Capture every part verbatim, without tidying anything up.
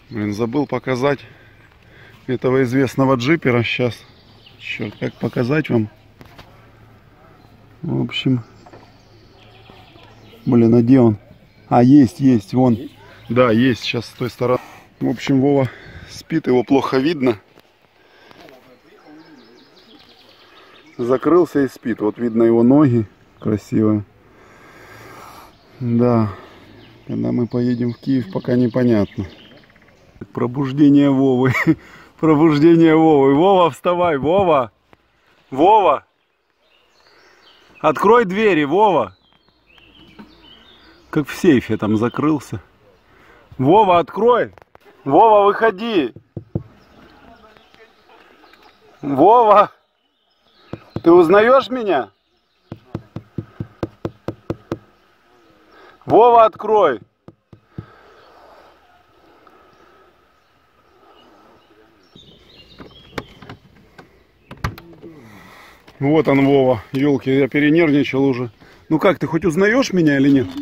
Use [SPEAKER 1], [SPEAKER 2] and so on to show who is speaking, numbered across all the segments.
[SPEAKER 1] Блин, забыл показать этого известного джипера. Сейчас, черт, как показать вам? В общем, блин, а где он? А, есть, есть, вон. Да, есть, сейчас с той стороны. В общем, Вова спит, его плохо видно. Закрылся и спит. Вот видно его ноги красивые. Да. Когда мы поедем в Киев, пока непонятно. Пробуждение Вовы. Пробуждение Вовы. Вова, вставай, Вова. Вова. Открой двери, Вова. Как в сейфе там закрылся. Вова, открой. Вова, выходи. Вова. Ты узнаешь меня? Вова, открой. Вот он, Вова. Ёлки, я перенервничал уже. Ну как, ты хоть узнаешь меня или нет?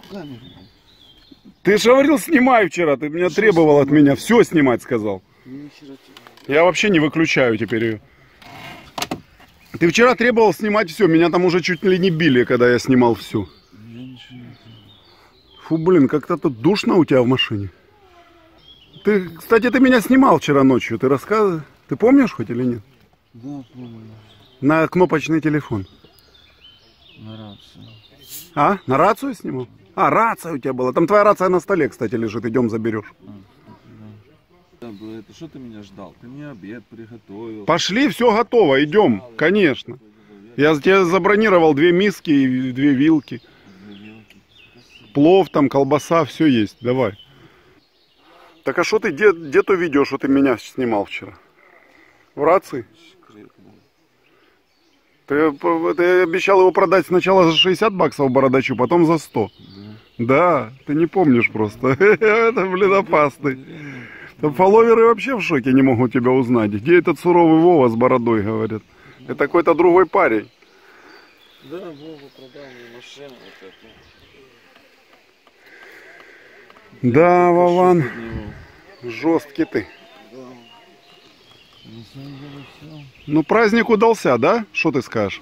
[SPEAKER 1] Ты же говорил, снимай вчера. Ты меня что требовал снимать? От меня. Все снимать сказал. Я вообще не выключаю теперь ее. Ты вчера требовал снимать все. Меня там уже чуть ли не били, когда я снимал все. Фу, блин, как-то тут душно у тебя в машине. Ты, кстати, ты меня снимал вчера ночью. Ты рассказывай. Ты помнишь хоть или нет?
[SPEAKER 2] Да, помню.
[SPEAKER 1] На кнопочный телефон.
[SPEAKER 2] На рацию.
[SPEAKER 1] А? На рацию снимал? А, рация у тебя была. Там твоя рация на столе, кстати, лежит. Идем заберешь.
[SPEAKER 2] А, да. Это что ты меня ждал? Ты мне обед приготовил.
[SPEAKER 1] Пошли, все готово. Идем, конечно. Я тебе забронировал две миски и две вилки. Плов, там, колбаса, все есть. Давай. Так а что ты, где, где то видео, что ты меня снимал вчера? В рации? Ты, ты обещал его продать сначала за шестьдесят баксов бородачу, потом за сто. Да, да, ты не помнишь просто. Это, блин, опасный. Там фолловеры вообще в шоке, не могут тебя узнать. Где этот суровый Вова с бородой, говорят. Это какой-то другой парень.
[SPEAKER 2] Да, Вова продал мне машину вот эту.
[SPEAKER 1] Да, Вован, жесткий ты. Ну, праздник удался, да? Что ты скажешь?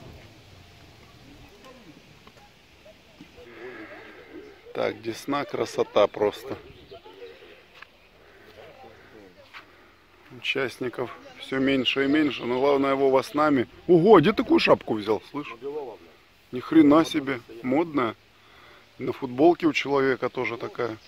[SPEAKER 1] Так, Десна, красота просто. Участников все меньше и меньше, но главное, Вова с нами. Ого, где такую шапку взял, слышь? Ни хрена себе, модная. На футболке у человека тоже такая.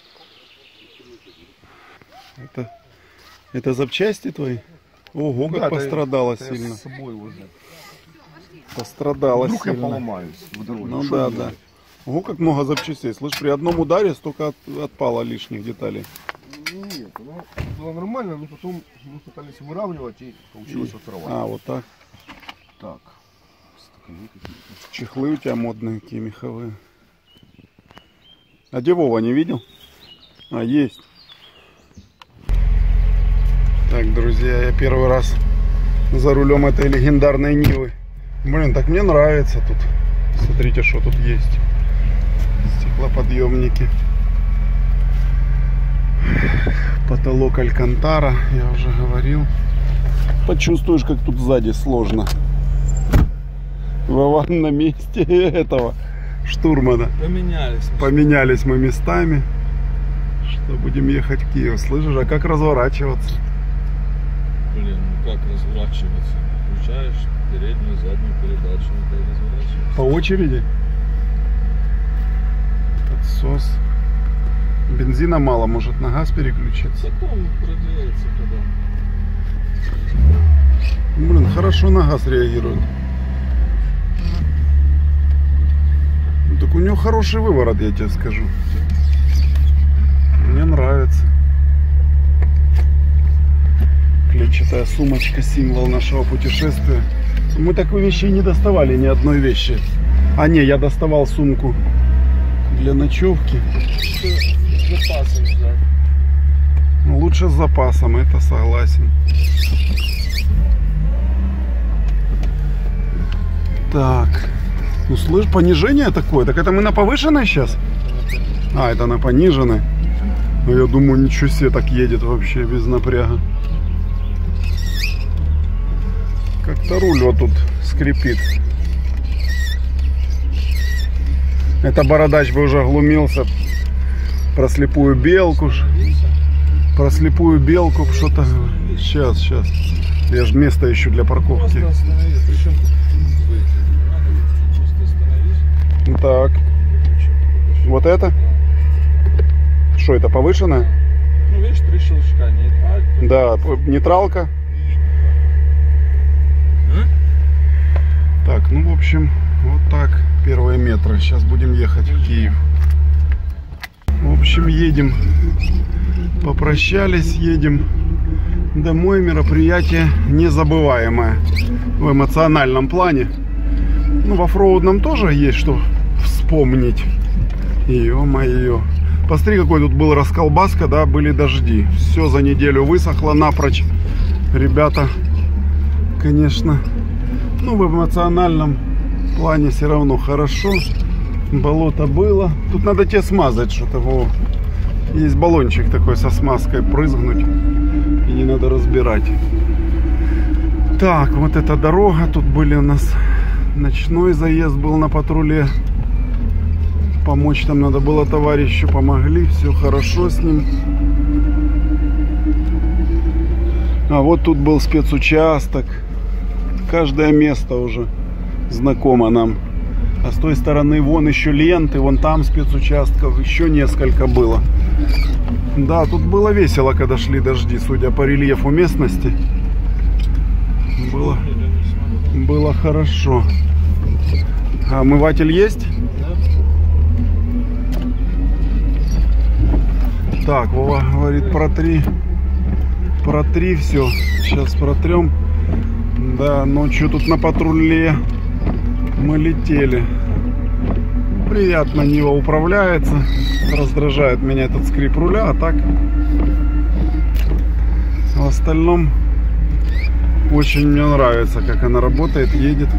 [SPEAKER 1] Это, это запчасти твои? Ого, как да, пострадала это, сильно. С собой уже. Пострадала Вдруг сильно. Я поломаюсь в дороге. Ну Шо да, да. Ого, как много запчастей. Слышь, при одном ударе столько от, отпало лишних деталей.
[SPEAKER 3] Нет, ну, было нормально, но потом мы пытались выравнивать и получилось и... оторвать.
[SPEAKER 1] А, вот так.
[SPEAKER 3] Так.
[SPEAKER 1] Чехлы у тебя модные такие, меховые. А где Вова, не видел? А, есть. Так, друзья, я первый раз за рулем этой легендарной Нивы. Блин, так мне нравится тут. Смотрите, что тут есть. Стеклоподъемники. Потолок Алькантара, я уже говорил. Почувствуешь, как тут сзади сложно. Вован на месте этого штурмана.
[SPEAKER 2] Поменялись.
[SPEAKER 1] Поменялись мы местами. Что будем ехать в Киев. Слышишь, а как разворачиваться?
[SPEAKER 2] Блин, ну как разворачиваться? Включаешь переднюю, заднюю передачу, надо разворачиваться.
[SPEAKER 1] По очереди? Подсос. Бензина мало, может на газ переключиться?
[SPEAKER 2] Потом прогреется когда.
[SPEAKER 1] Блин, хорошо на газ реагирует. Ну, так у него хороший выворот, я тебе скажу. Мне нравится. Клетчатая сумочка, символ нашего путешествия. Мы такой вещи не доставали, ни одной вещи. А не, я доставал сумку для ночевки.
[SPEAKER 2] С запасом взять.
[SPEAKER 1] Ну, лучше с запасом, это согласен. Так. Ну, слышь, понижение такое. Так это мы на повышенной сейчас? А, это на пониженной. А я думаю, ничего себе, так едет вообще без напряга. Как-то руль вот тут скрипит. Это бородач бы уже глумился про слепую белку. Про слепую белку что-то. Сейчас, сейчас. Я же место ищу для парковки. Так. Вот это? Что это, повышенное?
[SPEAKER 2] Ну, видишь, три щелчка. Нейтраль.
[SPEAKER 1] Да, нейтралка. Так, ну, в общем, вот так. Первые метры. Сейчас будем ехать в Киев. В общем, едем. Попрощались, едем домой. Мероприятие незабываемое в эмоциональном плане. Ну, в оффроудном тоже есть что вспомнить. Ё-моё. Посмотри, какой тут был расколбаска, да, были дожди. Все за неделю высохло напрочь. Ребята, конечно, ну, в эмоциональном плане все равно хорошо. Болото было. Тут надо тебе смазать что-то. Во. Есть баллончик такой со смазкой, прызгнуть. И не надо разбирать. Так, вот эта дорога. Тут были у нас ночной заезд был на патруле. Помочь там надо было товарищу. Помогли. Все хорошо с ним. А вот тут был спецучасток. Каждое место уже знакомо нам. А с той стороны вон еще ленты, вон там спецучастков еще несколько было. Да, тут было весело, когда шли дожди, судя по рельефу местности. Было, было хорошо. А омыватель есть? Так, Вова говорит, протри. Протри все. Сейчас протрем. Да, ночью тут на патруле мы летели. Приятно Нива управляется. Раздражает меня этот скрип руля. А так в остальном очень мне нравится, как она работает, едет.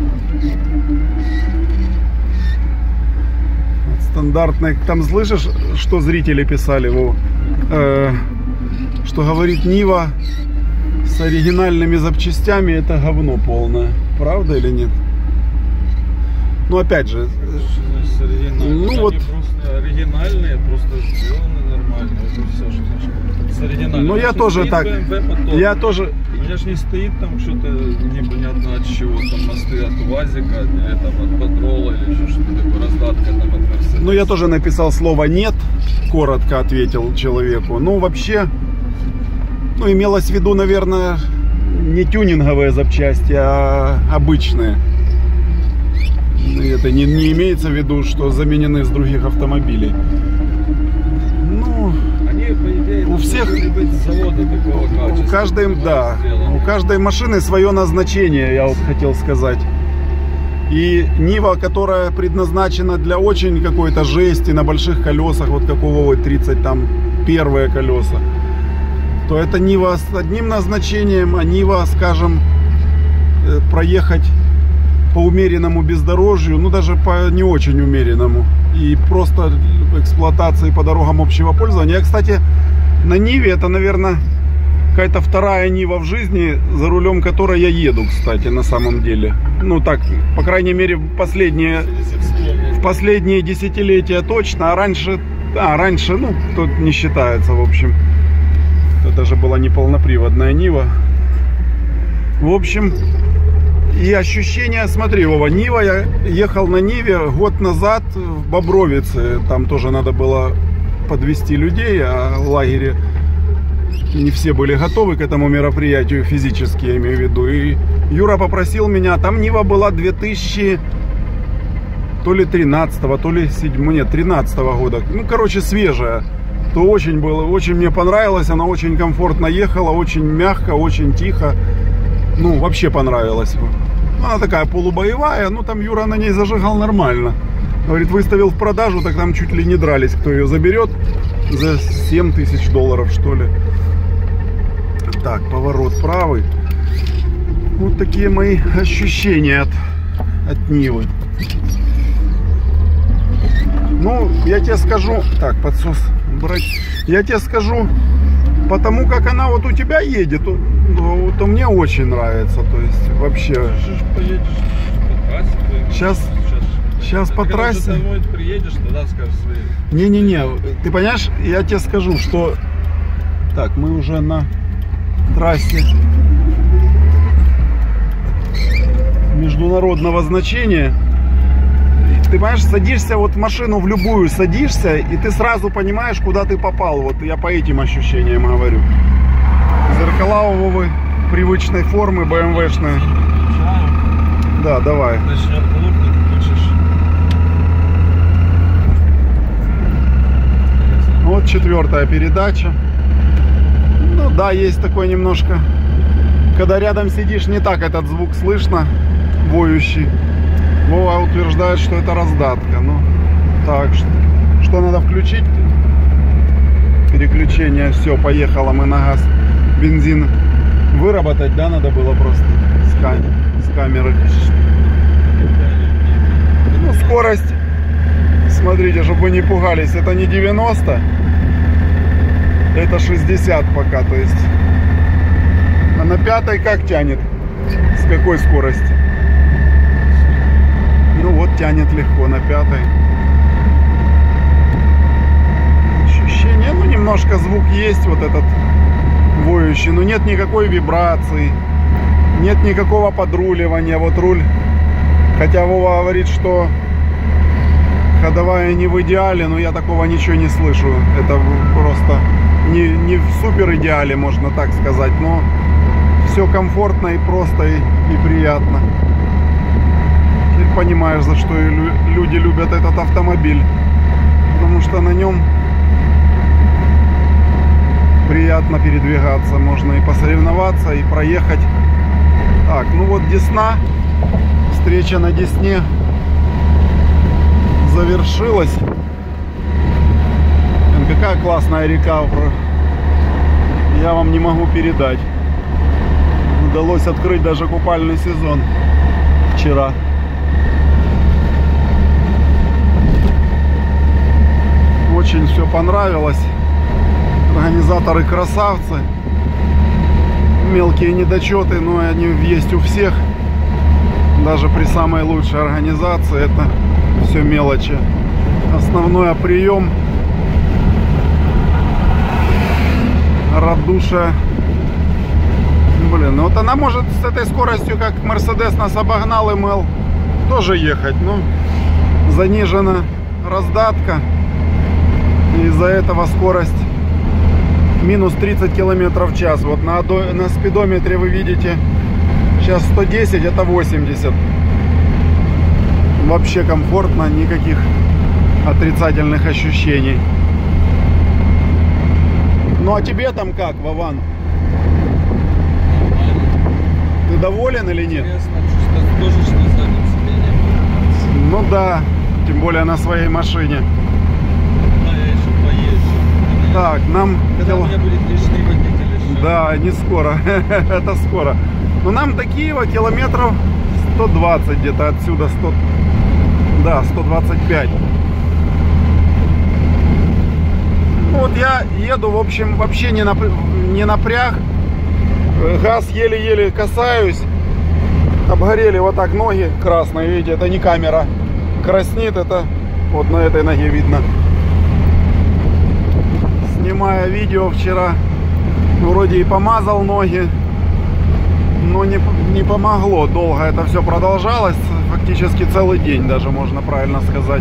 [SPEAKER 1] Стандартный. Там слышишь, что зрители писали? Во, э, что говорит, Нива с оригинальными запчастями это говно полное. Правда или нет? Ну, опять же, ну вот,
[SPEAKER 2] просто оригинальные, просто сделаны нормально. Это все, что с оригинальным.
[SPEAKER 1] Ну, я тоже так.
[SPEAKER 2] бэ эм вэ мотор.
[SPEAKER 1] Я тоже.
[SPEAKER 2] У меня ж не стоит там что-то непонятно от чего, там мосты от УАЗика, или там от Патрола, или еще что-то такое, раздатка там от Мерседеса.
[SPEAKER 1] Ну, я тоже написал слово «нет», коротко ответил человеку. Ну, вообще, ну, имелось в виду, наверное, не тюнинговые запчасти, а обычные. Это не, не имеется в виду, что заменены с других автомобилей. Ну,
[SPEAKER 2] они, по идее,
[SPEAKER 1] у всех,
[SPEAKER 2] быть с завода такого качества,
[SPEAKER 1] у каждой, да, у каждой машины свое назначение, я вот хотел сказать. И Нива, которая предназначена для очень какой-то жести на больших колесах, вот какого вот тридцать там первые колеса, то это Нива с одним назначением, а Нива, скажем, проехать по умеренному бездорожью, ну даже по не очень умеренному, и просто эксплуатации по дорогам общего пользования. Я, кстати, на Ниве, это, наверное, какая-то вторая Нива в жизни, за рулем которой я еду, кстати, на самом деле. Ну так, по крайней мере, в последние, в последние десятилетия точно, а раньше, а раньше, ну, тут не считается, в общем. Это даже была не полноприводная Нива. В общем, и ощущение, смотри, Вова, Нива, я ехал на Ниве год назад в Бобровице, там тоже надо было подвести людей, а в лагере не все были готовы к этому мероприятию физически, я имею в виду. И Юра попросил меня, там Нива была две тысячи то ли тринадцатого, то ли седьмого, нет, тринадцатого года, ну, короче, свежая. То очень было, очень мне понравилось, она очень комфортно ехала, очень мягко, очень тихо. Ну, вообще понравилось. Она такая полубоевая, ну там Юра на ней зажигал нормально. Говорит, выставил в продажу, так там чуть ли не дрались, кто ее заберет. За семь тысяч долларов, что ли. Так, поворот правый. Вот такие мои ощущения от, от Нивы. Ну, я тебе скажу... Так, подсос брать. Я тебе скажу, потому как она вот у тебя едет, то, то мне очень нравится. То есть вообще.
[SPEAKER 2] Поедешь по трассе.
[SPEAKER 1] Сейчас, сейчас по трассе.
[SPEAKER 2] Когда домой приедешь, тогда скажешь свои.
[SPEAKER 1] Не-не-не, ты понимаешь, я тебе скажу, что... Так, мы уже на трассе международного значения. Ты понимаешь, садишься вот в машину в любую, садишься, и ты сразу понимаешь, куда ты попал. Вот я по этим ощущениям говорю. Зеркала у Вовы привычной формы, бэ эм вэ-шная. Да, давай.
[SPEAKER 2] Начнет плотно, включишь.
[SPEAKER 1] Вот четвертая передача. Ну да, есть такой немножко. Когда рядом сидишь, не так этот звук слышно, воющий. Вова утверждает, что это раздатка. Ну, так, что, что надо включить? Переключение, все, поехало, мы на газ. Бензин выработать, да, надо было просто с, кам с камеры. Ну, скорость, смотрите, чтобы вы не пугались, это не девяносто, это шестьдесят пока, то есть. А на пятой как тянет? С какой скорости? Ну вот тянет легко на пятой. Ощущение, ну немножко звук есть вот этот воющий, но нет никакой вибрации, нет никакого подруливания. Вот руль, хотя Вова говорит, что ходовая не в идеале, но я такого ничего не слышу. Это просто не, не в супер идеале, можно так сказать, но все комфортно и просто и, и приятно. Теперь понимаешь, за что люди любят этот автомобиль, потому что на нем приятно передвигаться, можно и посоревноваться, и проехать. Так, ну вот Десна, встреча на Десне завершилась. Какая классная река, я вам не могу передать. Удалось открыть даже купальный сезон вчера. Очень все понравилось. Организаторы красавцы. Мелкие недочеты, но они есть у всех. Даже при самой лучшей организации это все мелочи. Основной прием, радушие. Блин, ну вот она может с этой скоростью, как Мерседес нас обогнал, эм эл, тоже ехать. Ну, занижена раздатка. Из-за этого скорость минус тридцать километров в час. Вот на, на спидометре вы видите сейчас сто десять, это восемьдесят. Вообще комфортно, никаких отрицательных ощущений. Ну а тебе там как, Вован? Ты доволен или нет?
[SPEAKER 2] Интересно, что тоже что задним сиденьем.
[SPEAKER 1] Ну да, тем более на своей машине.
[SPEAKER 2] Да, я еще поезжу.
[SPEAKER 1] Так, нам...
[SPEAKER 2] Когда у меня будет лишний водитель еще.
[SPEAKER 1] Да, не скоро. Это скоро. Но нам до Киева километров сто двадцать где-то отсюда. сто... Да, сто двадцать пять. Вот я еду, в общем, вообще не, нап... не напряг. Газ еле-еле касаюсь. Обгорели вот так ноги красные, видите, это не камера. Краснит, это вот на этой ноге видно. Снимая видео вчера, вроде и помазал ноги, но не, не помогло. Долго это все продолжалось, фактически целый день даже, можно правильно сказать.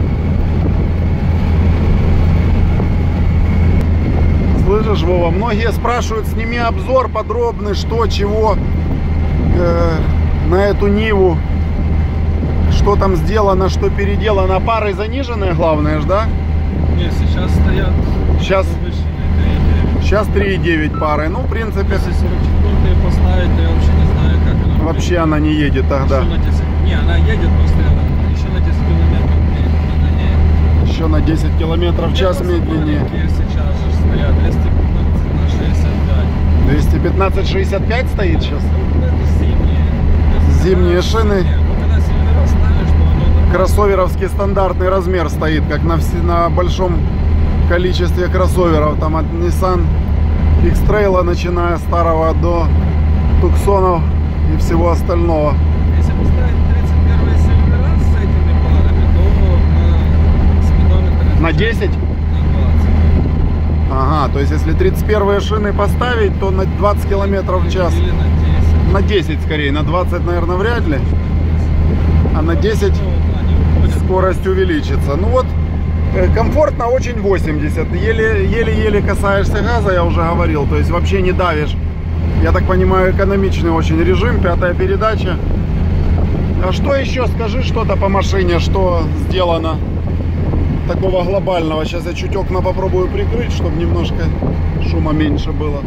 [SPEAKER 1] Слышишь, Вова, многие спрашивают, сними обзор подробный, что, чего э, на эту Ниву, что там сделано, что переделано. Пары заниженные, главное же, да?
[SPEAKER 2] Не, сейчас стоят.
[SPEAKER 1] Сейчас, сейчас три и девять пары. Ну, в принципе,
[SPEAKER 2] если сорок четыре поставить, то я вообще не знаю, как она.
[SPEAKER 1] Вообще будет. Она не едет тогда.
[SPEAKER 2] Еще на десять. Не, она едет, просто еще на десять километров медленнее.
[SPEAKER 1] Еще на десять километров в час медленнее.
[SPEAKER 2] Сейчас же стоят двести пятнадцать на шестьдесят пять.
[SPEAKER 1] двести пятнадцать шестьдесят пять стоит сейчас?
[SPEAKER 2] Это зимние.
[SPEAKER 1] Зимние шины.
[SPEAKER 2] Ну, когда Сильвера ставишь, то оно...
[SPEAKER 1] Кроссоверовский стандартный размер стоит, как на, на большом количестве кроссоверов. Там от Nissan X-Trail, начиная старого до Туксонов и всего остального.
[SPEAKER 2] Если поставить тридцать первые сильвера с этими парами, то на спидометре
[SPEAKER 1] На десять?
[SPEAKER 2] на двадцать.
[SPEAKER 1] Ага, то есть если тридцать первые шины поставить, то на двадцать километров в час.
[SPEAKER 2] Или на десять.
[SPEAKER 1] На десять скорее, на двадцать, наверное, вряд ли. А на десять
[SPEAKER 2] Ну, они уходят.
[SPEAKER 1] скорость увеличится. Ну вот, э, комфортно очень восемьдесят. Еле- Еле-еле касаешься газа, я уже говорил. То есть вообще не давишь. Я так понимаю, экономичный очень режим, пятая передача. А что еще? Скажи что-то по машине, что сделано такого глобального. Сейчас я чуть окна попробую прикрыть, чтобы немножко шума меньше было.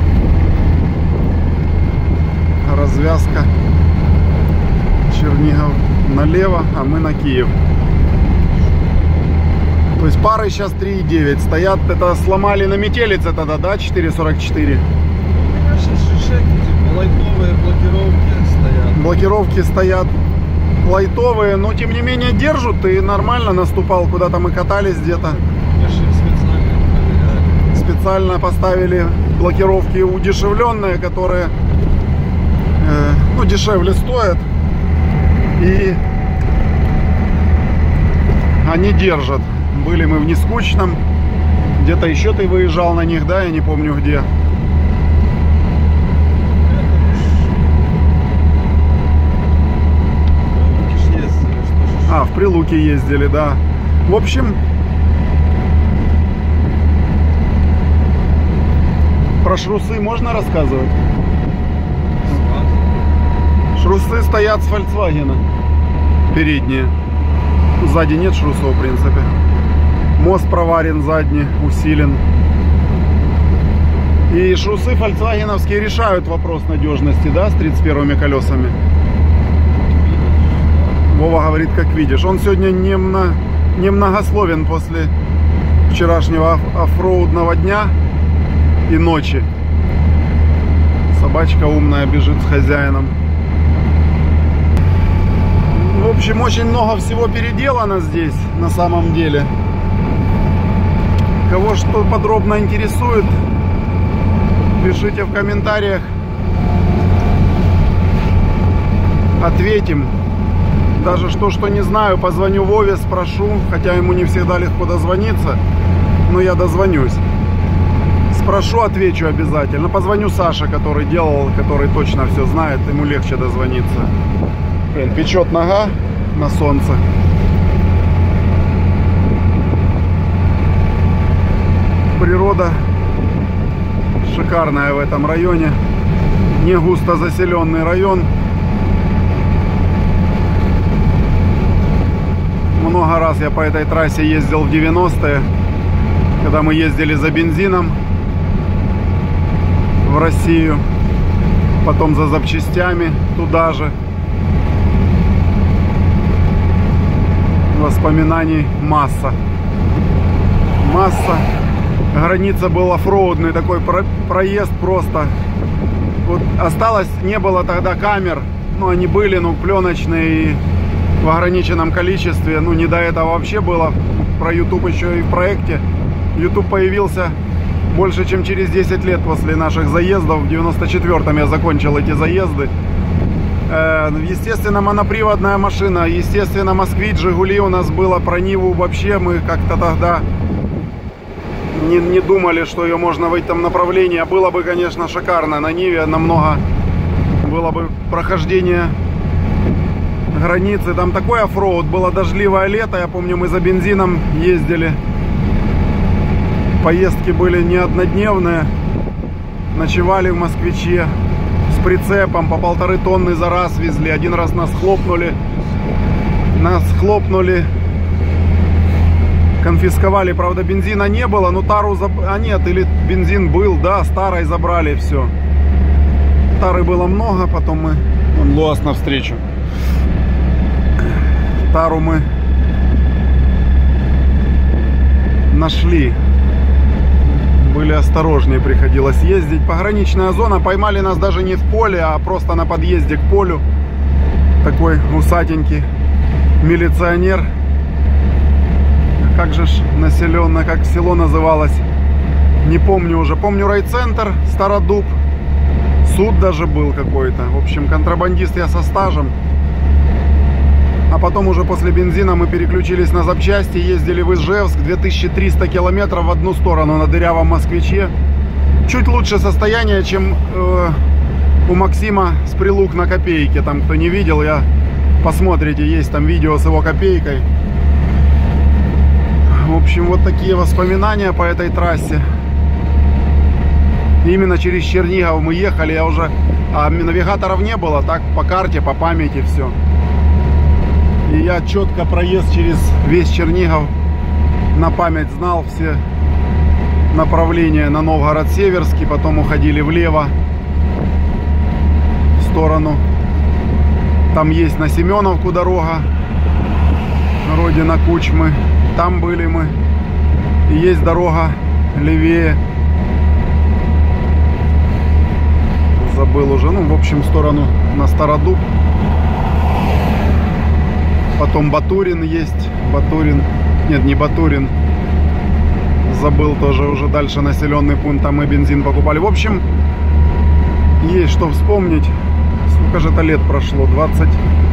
[SPEAKER 1] Развязка. Чернигов налево, а мы на Киев. То есть пары сейчас три и девять стоят. Это сломали на метелице тогда, да, четыре сорок четыре?
[SPEAKER 2] У меня сейчас шишеки, типа лайтовые блокировки стоят.
[SPEAKER 1] Блокировки стоят лайтовые, но тем не менее держат и нормально. Наступал, куда-то мы катались где-то.
[SPEAKER 2] Мы же их специально проверяли.
[SPEAKER 1] Специально поставили блокировки удешевленные, которые э, ну, дешевле стоят. И они держат. Были мы в Нескучном. Где-то еще ты выезжал на них, да? Я не помню где. А, в Прилуки ездили, да. В общем, про шрусы можно рассказывать? Шрусы стоят с Volkswagen. Передние. Сзади нет шрусов, в принципе. Мост проварен задний, усилен. И шрусы фольксвагеновские решают вопрос надежности, да, с тридцать первыми колесами. Вова говорит, как видишь. Он сегодня немно, немногословен после вчерашнего оффроудного дня и ночи. Собачка умная бежит с хозяином. В общем, очень много всего переделано здесь, на самом деле. Кого что подробно интересует, пишите в комментариях. Ответим. Даже что, что не знаю, позвоню Вове, спрошу. Хотя ему не всегда легко дозвониться, но я дозвонюсь. Спрошу, отвечу обязательно. Позвоню Саше, который делал, который точно все знает. Ему легче дозвониться. Блин, печет нога на солнце. Природа шикарная в этом районе. Не густо заселенный район. Много раз я по этой трассе ездил в девяностые, когда мы ездили за бензином в Россию, потом за запчастями туда же. Воспоминаний масса. Масса. Граница была оффроудный такой про проезд просто. Вот осталось, не было тогда камер, ну они были, ну пленочные и в ограниченном количестве, ну не до этого вообще было. Про YouTube еще и в проекте. YouTube появился больше, чем через десять лет после наших заездов. В девяносто четвёртом я закончил эти заезды. Естественно, моноприводная машина. Естественно, Москвич, Жигули у нас было. Про Ниву вообще мы как-то тогда не, не думали, что ее можно в этом направлении. Было бы, конечно, шикарно. На Ниве намного было бы прохождение границы. Там такой оффроуд. Было дождливое лето. Я помню, мы за бензином ездили. Поездки были не однодневные. Ночевали в Москвиче. С прицепом по полторы тонны за раз везли. Один раз нас хлопнули. Нас хлопнули. Конфисковали. Правда, бензина не было, но тару заб... А нет, или бензин был, да, старой забрали, все. Тары было много, потом мы... Вон Луас навстречу. Тару мы нашли. Были осторожнее, приходилось ездить. Пограничная зона. Поймали нас даже не в поле, а просто на подъезде к полю. Такой усатенький милиционер. как же ж населенно, как село называлось, не помню уже. Помню райцентр, Стародуб, суд даже был какой-то. В общем, контрабандист я со стажем. А потом уже после бензина мы переключились на запчасти, ездили в Ижевск, две тысячи триста километров в одну сторону на дырявом москвиче. Чуть лучше состояние, чем э, у Максима с Прилук на Копейке. Там, кто не видел, я посмотрите, есть там видео с его Копейкой. В общем, вот такие воспоминания по этой трассе. Именно через Чернигов мы ехали, я уже... А навигаторов не было, так по карте, по памяти все. И я четко проезд через весь Чернигов на память знал, все направления на Новгород-Северский, потом уходили влево в сторону. Там есть на Семеновку дорога, родина Кучмы, там были мы. И есть дорога левее, забыл уже, ну в общем в сторону на Стародуб. Потом Батурин есть, Батурин, нет, не Батурин, забыл тоже уже дальше населенный пункт, там мы бензин покупали. В общем, есть что вспомнить. Сколько же это лет прошло? двадцать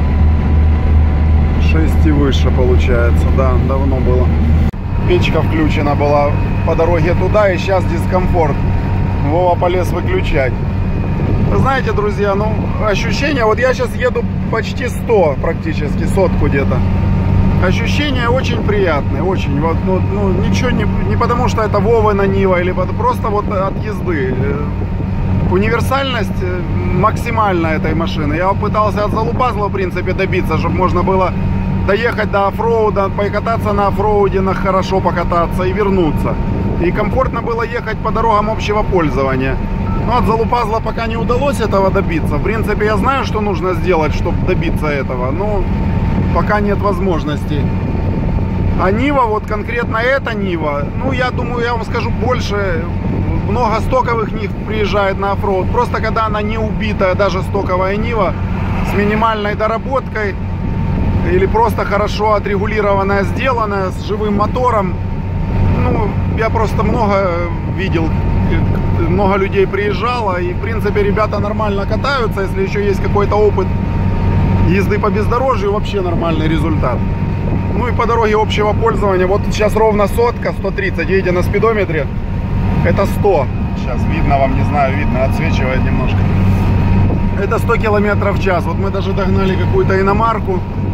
[SPEAKER 1] шесть и выше получается, да, давно было. Печка включена была по дороге туда, и сейчас дискомфорт. Вова полез выключать. Вы знаете, друзья, ну, ощущения, вот я сейчас еду почти сто, практически, сотку где-то. Ощущения очень приятные, очень. Вот, ну, ну, ничего не, не потому, что это Вовина Нива, или просто вот от езды. Универсальность максимальная этой машины. Я пытался от залупазла, в принципе, добиться, чтобы можно было доехать до оффроуда, покататься на оффроуде, на хорошо покататься и вернуться. И комфортно было ехать по дорогам общего пользования. Но от залупазла пока не удалось этого добиться. В принципе, я знаю, что нужно сделать, чтобы добиться этого, но пока нет возможности. А Нива, вот конкретно эта Нива, ну, я думаю, я вам скажу больше, много стоковых Нив приезжает на оффроуд. Просто когда она не убитая, даже стоковая Нива, с минимальной доработкой, или просто хорошо отрегулированная, сделанная, с живым мотором. Ну, я просто много видел, много людей приезжало, и в принципе ребята нормально катаются, если еще есть какой-то опыт езды по бездорожью, вообще нормальный результат. Ну и по дороге общего пользования, вот сейчас ровно сотка, сто тридцать, видите, на спидометре это сто, сейчас видно вам, не знаю, видно, отсвечивает немножко, это сто километров в час. Вот мы даже догнали какую-то иномарку.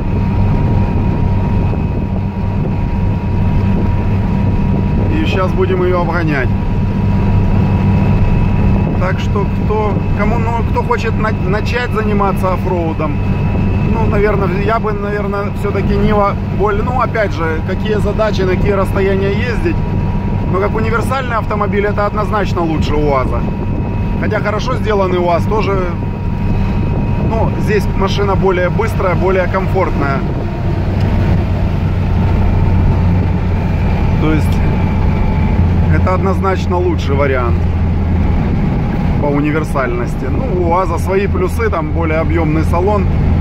[SPEAKER 1] И сейчас будем ее обгонять. Так что кто, кому, ну, кто хочет на, начать заниматься оффроудом, ну, наверное, я бы, наверное, все-таки Нива более, ну, опять же, какие задачи, на какие расстояния ездить. Но как универсальный автомобиль это однозначно лучше УАЗа. Хотя хорошо сделанный УАЗ тоже, ну, здесь машина более быстрая, более комфортная. То есть это однозначно лучший вариант по универсальности. Ну, у УАЗа свои плюсы, там более объемный салон.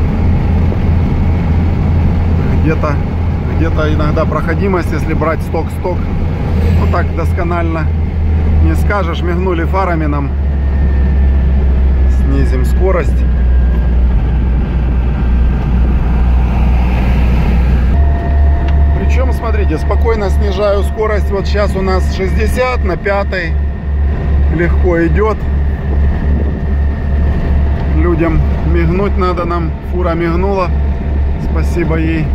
[SPEAKER 1] Где-то где-то иногда проходимость, если брать сток-сток, ну так досконально не скажешь. Мигнули фарами нам. Снизим скорость. Причем, смотрите, спокойно снижаю скорость. Вот сейчас у нас шестьдесят на пятой. Легко идет. Людям мигнуть надо, нам фура мигнула. Спасибо ей.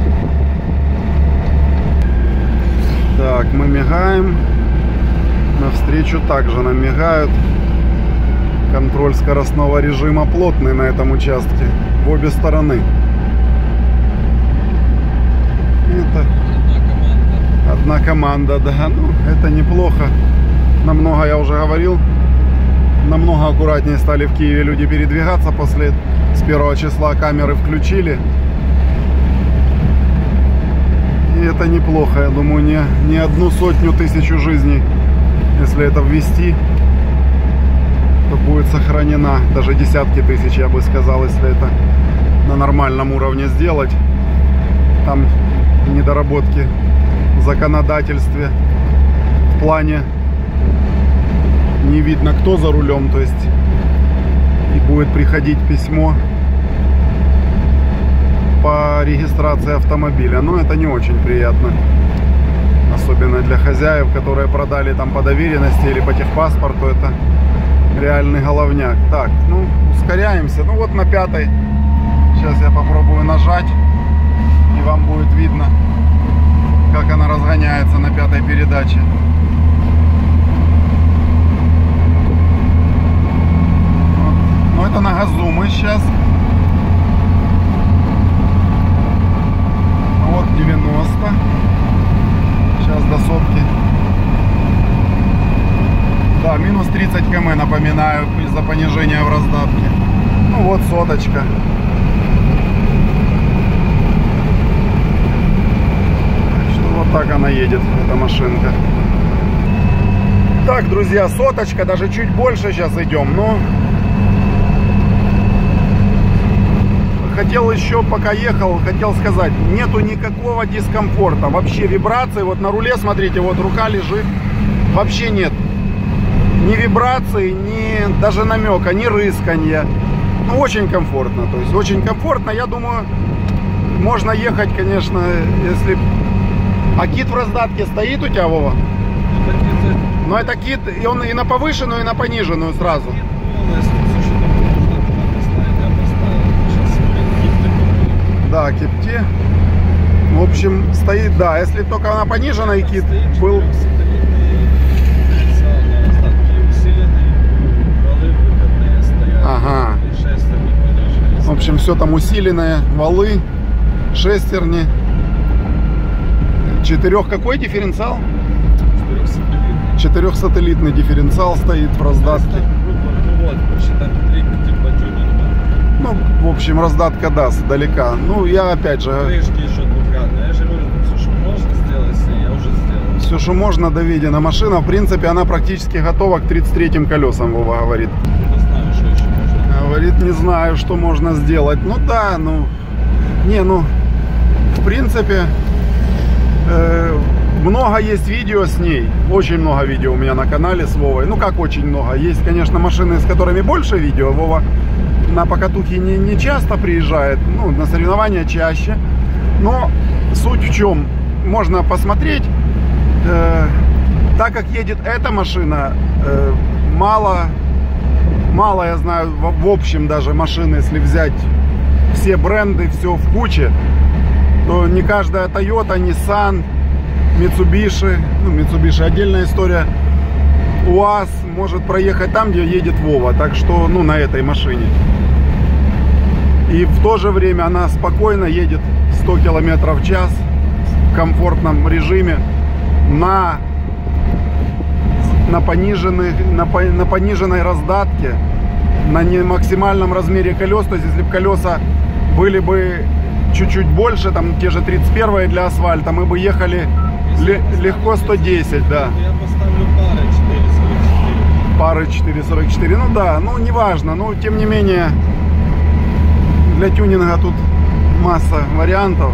[SPEAKER 1] Так, мы мигаем. Навстречу также нам мигают. Контроль скоростного режима плотный на этом участке. В обе стороны. Это одна команда, да. Ну, это неплохо. Намного, я уже говорил, намного аккуратнее стали в Киеве люди передвигаться после с первого числа камеры включили. И это неплохо, я думаю, не, не одну сотню тысячу жизней, если это ввести, то будет сохранена. Даже десятки тысяч, я бы сказал, если это на нормальном уровне сделать. Там недоработки законодательстве в плане не видно, кто за рулем, то есть и будет приходить письмо по регистрации автомобиля. Но это не очень приятно, особенно для хозяев, которые продали там по доверенности или по техпаспорту. Это реальный головняк. Так, ну ускоряемся. Ну вот на пятой. Сейчас я попробую нажать, и вам будет видно, как она разгоняется на пятой передаче. Ну это на газу мы сейчас. Вот девяносто. Сейчас до сотки. Да, минус тридцать километров, напоминаю, из-за понижения в раздатке. Ну вот соточка. Вот так она едет, эта машинка. Так, друзья, соточка, даже чуть больше сейчас идем, но хотел еще, пока ехал, хотел сказать, нету никакого дискомфорта, вообще вибрации, вот на руле, смотрите, вот рука лежит, вообще нет ни вибрации, ни даже намека, ни рысканья. Ну, очень комфортно, то есть очень комфортно, я думаю, можно ехать, конечно, если... А кит в раздатке стоит у тебя, Вова? Ну это кит, и он и на повышенную, и на пониженную сразу. Да, кипти. В общем, стоит, да, если только на пониженной кит был... Ага. В общем, все там усиленное, валы, шестерни. Четырех какой дифференциал?
[SPEAKER 2] Четырехсателлитный.
[SPEAKER 1] Четырехсателлитный дифференциал стоит в раздатке.
[SPEAKER 2] Ну вот, посчитаем три типа тюнинга.
[SPEAKER 1] Ну, в общем, раздатка даст далека. Ну, я опять же...
[SPEAKER 2] Крышки еще двухкратные. Я же говорю, все, что можно сделать, я уже сделал.
[SPEAKER 1] Все, что можно, доведена машина. В принципе, она практически готова к тридцать третьим колесам, Вова говорит.
[SPEAKER 2] Не знаю, что еще можно.
[SPEAKER 1] Говорит, не знаю, что можно сделать. Ну да, ну... Не, ну... В принципе... Э, много есть видео с ней. Очень много видео у меня на канале с Вовой. Ну, как очень много. Есть, конечно, машины, с которыми больше видео. Вова на покатухи не, не часто приезжает. Ну, на соревнования чаще. Но суть в чем? Можно посмотреть. Э, так как едет эта машина, э, мало, мало, я знаю, в, в общем даже машины, если взять все бренды, все в куче, то не каждая Toyota, Nissan, Mitsubishi, ну, Mitsubishi отдельная история, УАЗ может проехать там, где едет Вова. Так что, ну, на этой машине. И в то же время она спокойно едет сто километров в час в комфортном режиме на, на, пониженных, на, на пониженной раздатке, на не максимальном размере колес. То есть, если бы колеса были бы чуть-чуть больше, там те же тридцать первые для асфальта, мы бы ехали легко сто десять, да.
[SPEAKER 2] Я поставлю пары четыре сорок четыре.
[SPEAKER 1] Пары четыре сорок четыре, ну да, ну неважно, но тем не менее для тюнинга тут масса вариантов.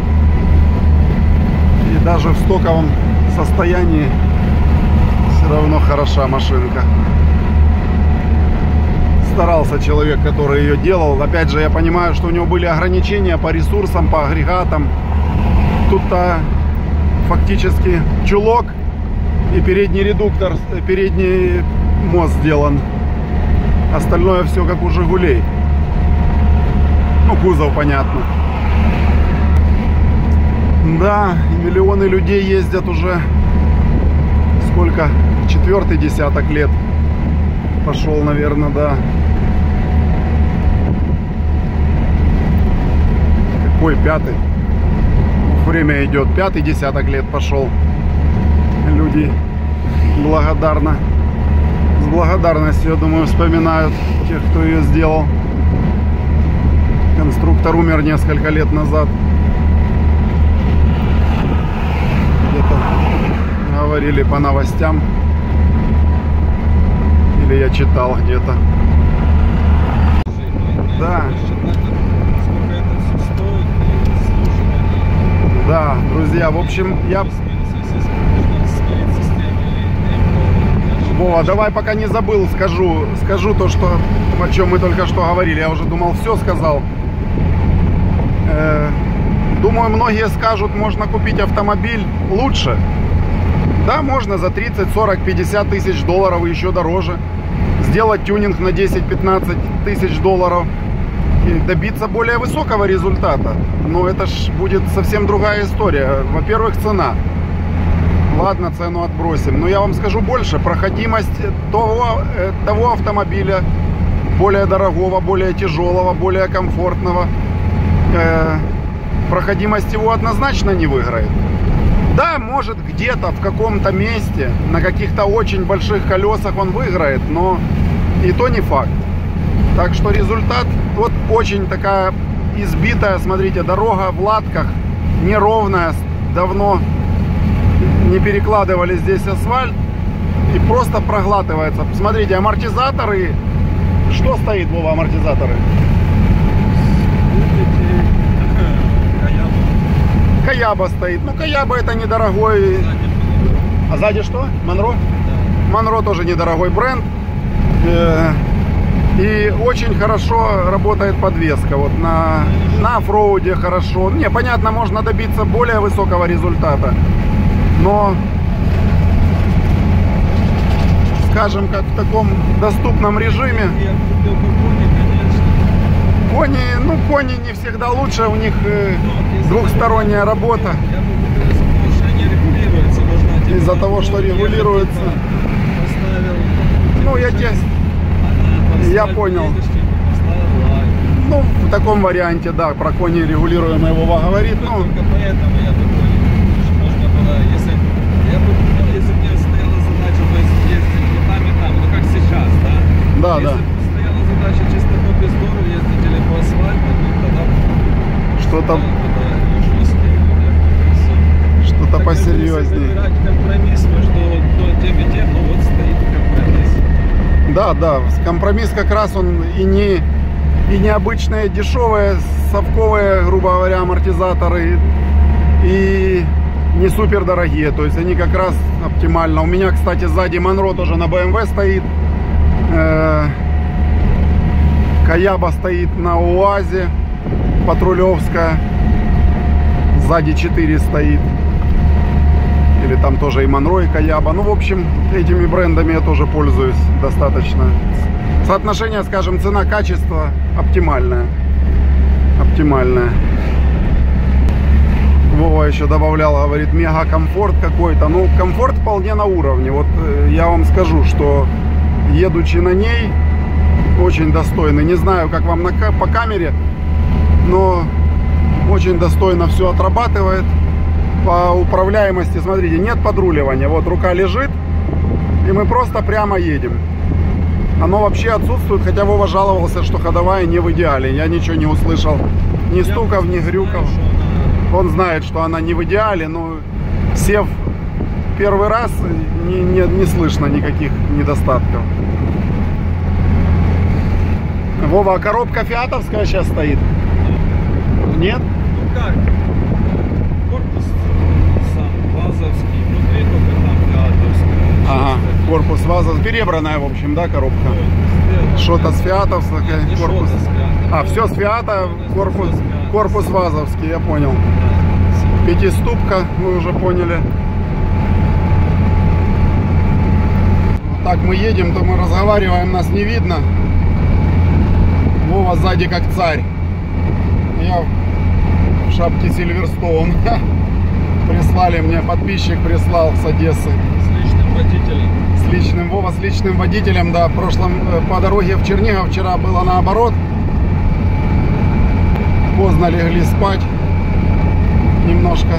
[SPEAKER 1] И даже в стоковом состоянии все равно хороша машинка. Старался человек, который ее делал. Опять же, я понимаю, что у него были ограничения по ресурсам, по агрегатам. Тут-то фактически чулок и передний редуктор, передний мост сделан. Остальное все как у Жигулей. Ну, кузов, понятно. Да, миллионы людей ездят уже сколько? Четвертый десяток лет пошел, наверное, да. Какой пятый? Время идет, пятый десяток лет пошел. Люди благодарно, с благодарностью, я думаю, вспоминают тех, кто ее сделал. Конструктор умер несколько лет назад. Где-то говорили по новостям. Или я читал где-то. Да. Да, друзья, в общем, я,
[SPEAKER 2] если можно сменить систему или
[SPEAKER 1] Вова, давай пока не забыл, скажу, скажу то, что, о чем мы только что говорили. Я уже думал, все сказал. Э, думаю, многие скажут, можно купить автомобиль лучше. Да, можно за тридцать, сорок, пятьдесят тысяч долларов и еще дороже. Сделать тюнинг на десять-пятнадцать тысяч долларов. И добиться более высокого результата. Но это ж будет совсем другая история. Во-первых, цена. Ладно, цену отбросим. Но я вам скажу больше. Проходимость того, того автомобиля, более дорогого, более тяжелого, более комфортного, э, проходимость его однозначно не выиграет. Да, может где-то в каком-то месте, на каких-то очень больших колесах он выиграет, но и то не факт. Так что результат, вот очень такая избитая, смотрите, дорога в латках, неровная, давно не перекладывали здесь асфальт и просто проглатывается. Смотрите, амортизаторы, что стоит, Вова, амортизаторы? Каяба стоит. Ну, Каяба это недорогой. А сзади что? Монро? Монро тоже недорогой бренд. И очень хорошо работает подвеска. Вот на, на оффроуде хорошо. Не, понятно, можно добиться более высокого результата. Но, скажем, как в таком доступном режиме. Кони, ну, кони не всегда лучше, у них э, двухсторонняя работа. Из-за того, что регулируется. Ну, я тебе... Я понял. Ну, в таком варианте, да, про кони регулируемые Вова говорит. Ну,
[SPEAKER 2] только поэтому я такой, можно было, если... Я бы, ну, если бы мне стояла задача, то есть ездить и там, и там, ну, как сейчас, да?
[SPEAKER 1] Да,
[SPEAKER 2] если
[SPEAKER 1] да.
[SPEAKER 2] бы стояла задача чисто по бездору ездить или по асфальту, ну, тогда...
[SPEAKER 1] Что-то...
[SPEAKER 2] Что-то
[SPEAKER 1] посерьезнее.
[SPEAKER 2] Если выбирать компромисс между тем и тем, ну, вот стоит компромисс.
[SPEAKER 1] Да, да, компромисс как раз он и не, и необычные дешевые совковые, грубо говоря, амортизаторы, и не супер дорогие, то есть они как раз оптимально. У меня, кстати, сзади Монро тоже на бэ эм вэ стоит, э, Каяба стоит на УАЗе, патрулевская, сзади четыре стоит. Или там тоже и Монро, и Каяба. Ну, в общем, этими брендами я тоже пользуюсь достаточно. Соотношение, скажем, цена-качество оптимальное. Оптимальное. Вова еще добавлял, говорит, мега-комфорт какой-то. Ну, комфорт вполне на уровне. Вот я вам скажу, что едучи на ней, очень достойный. Не знаю, как вам на, по камере, но очень достойно все отрабатывает. По управляемости, смотрите, нет подруливания. Вот рука лежит, и мы просто прямо едем. Оно вообще отсутствует, хотя Вова жаловался, что ходовая не в идеале. Я ничего не услышал, ни стуков, ни грюков. Он знает, что она не в идеале, но сев первый раз, не, не, не слышно никаких недостатков. Вова, а коробка фиатовская сейчас стоит? Нет?
[SPEAKER 2] Ну как? Корпус сам вазовский, внутри только там фиатовская.
[SPEAKER 1] Ага, корпус вазов, перебранная, в общем, да, коробка? Что-то с фиатовской, корпус. А, все с фиата, корпус, корпус вазовский, я понял. Пятиступка, вы уже поняли. Так мы едем, то мы разговариваем, нас не видно. Вова сзади как царь. Я в шапке Silverstone. Прислали мне, подписчик прислал с Одессы.
[SPEAKER 2] С личным водителем.
[SPEAKER 1] С личным, Вова с личным водителем, да. В прошлом, по дороге в Чернигов вчера было наоборот. Поздно легли спать. Немножко.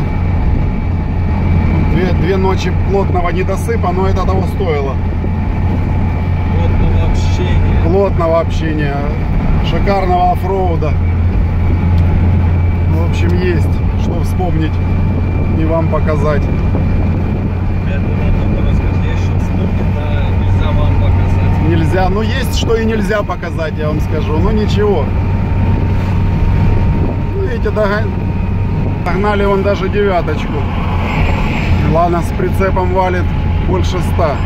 [SPEAKER 1] Две, две ночи плотного недосыпа, но это того стоило.
[SPEAKER 2] Плотного общения.
[SPEAKER 1] Плотного общения. Шикарного оффроуда. В общем, есть что вспомнить и вам показать.
[SPEAKER 2] Это надо рассказать. Я сейчас вспомнил, да, нельзя вам показать.
[SPEAKER 1] Нельзя, ну есть что и нельзя показать, я вам скажу. Ну ничего. Видите, догнали вон даже девяточку. Ладно, с прицепом валит больше ста.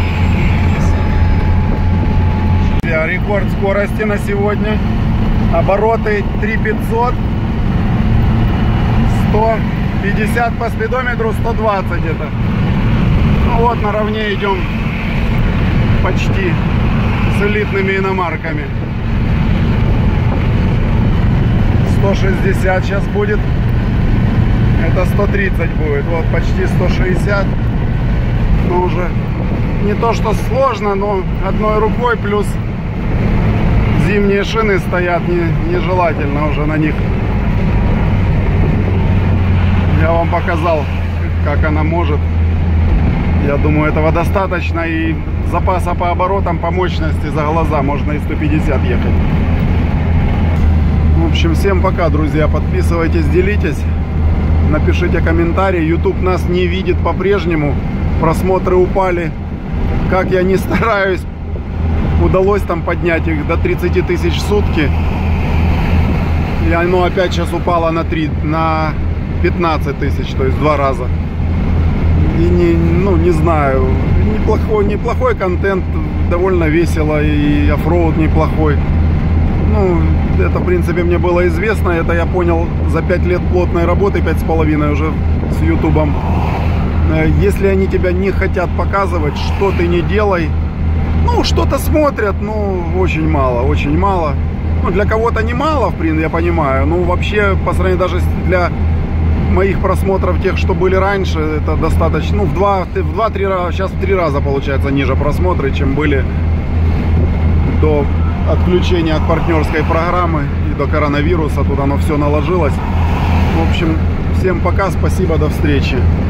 [SPEAKER 1] Рекорд скорости на сегодня. Обороты три тысячи пятьсот. сто пятьдесят по спидометру, сто двадцать это. Ну вот, наравне идем почти с элитными иномарками. сто шестьдесят сейчас будет. Это сто тридцать будет. Вот почти сто шестьдесят. Ну уже не то что сложно, но одной рукой, плюс зимние шины стоят, не, нежелательно уже на них. Я вам показал, как она может. Я думаю, этого достаточно. И запаса по оборотам, по мощности за глаза можно и сто пятьдесят ехать. В общем, всем пока, друзья. Подписывайтесь, делитесь. Напишите комментарий. YouTube нас не видит по-прежнему. Просмотры упали. Как я не стараюсь, удалось там поднять их до тридцати тысяч в сутки. И оно опять сейчас упало на, три, на пятнадцать тысяч, то есть два раза. И не, ну, не знаю, неплохой, неплохой контент, довольно весело, и оффроуд неплохой. Ну, это, в принципе, мне было известно, это я понял за пять лет плотной работы, пять с половиной уже с ютубом. Если они тебя не хотят показывать, что ты не делай, ну, что-то смотрят, ну, очень мало, очень мало. Ну, для кого-то немало, в принципе, я понимаю. Ну, вообще, по сравнению даже для моих просмотров, тех, что были раньше, это достаточно, ну, в два, в два-три раза, сейчас в три раза, получается, ниже просмотры, чем были до отключения от партнерской программы и до коронавируса. Тут оно все наложилось. В общем, всем пока, спасибо, до встречи.